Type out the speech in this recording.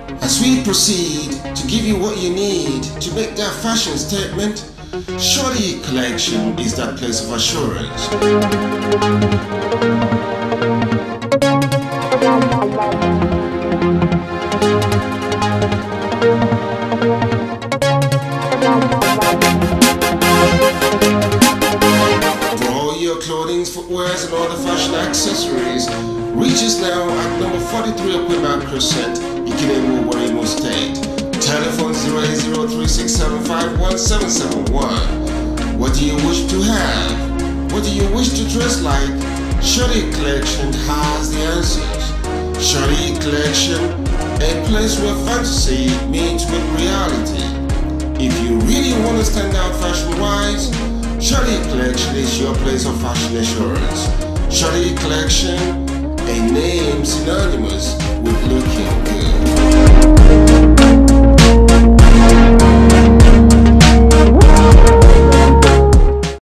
As we proceed to give you what you need to make that fashion statement, Shorty Collection is that place of assurance. For all your clothing, footwears and other fashion accessories, reach us now at number 43 Aquaman Crescent, Ikiremu, Warimo State. Telephone 08036751771. What do you wish to have? What do you wish to dress like? Shorty Collection has the answers. Shorty Collection, a place where fantasy meets with reality. If you really want to stand out fashion-wise, Shorty Collection is your place of fashion assurance. Shorty Collection, a name synonymous with looking